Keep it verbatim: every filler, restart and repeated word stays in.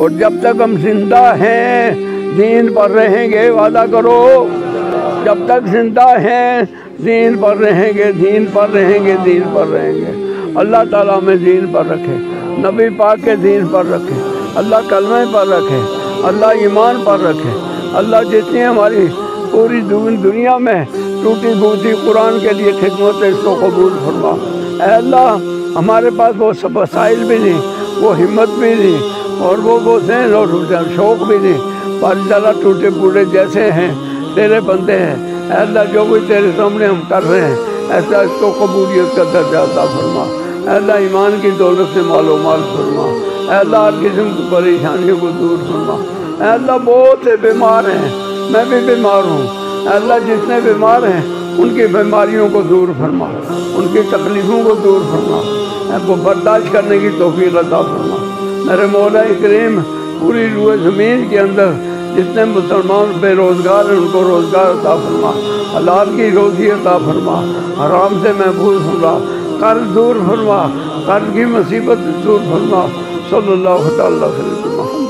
اور جب تک ہم زندہ ہیں دین پر رہیں گے، وعدہ کرو جب تک زندہ ہیں دین پر رہیں گے، دین پر رہیں گے، دین پر رہیں گے۔ اللہ تعالیٰ ہمیں دین پر رکھے، نبی پاک کے دین پر رکھے، اللہ کلمے پر رکھے، اللہ ایمان پر رکھے۔ اللہ جتنی ہماری پوری دنیا میں ٹوٹی پھوٹی قرآن کے لیے خدمت ہے، اس کو قبول فرما۔ اے اللہ ہمارے پاس وہ سب وسائل بھی نہیں، وہ ہمت بھی نہیں، اور وہ وہ ذہن اور شوق بھی نہیں، پر طرح ٹوٹے پھوٹے جیسے ہیں تیرے بندے ہیں۔ اے اللہ جو بھی تیرے سامنے ہم کر رہے ہیں ایسا اس کو قبولیت کا درجہ عطا فرما۔ اے اللہ ایمان کی دولت سے مال و مال فرما۔ اے اللہ ہر قسم کی پریشانیوں کو دور فرما۔ اے اللہ بہت سے بیمار ہیں، میں بھی بیمار ہوں۔ اے اللہ جتنے بیمار ہیں ان کی بیماریوں کو دور فرما، ان کی تکلیفوں کو دور فرما، ان کو برداشت کرنے کی توفیق عطا فرما۔ میرے مولا کریم پوری روئے زمین کے اندر جتنے مسلمان بے روزگار ہیں ان کو روزگار عطا فرما، حلال کی روزی عطا فرما، حرام سے محفوظ فرما، قرض دور فرما، قرض کی مصیبت دور فرما۔ صلی اللہ تعالیٰ علیہ وسلم۔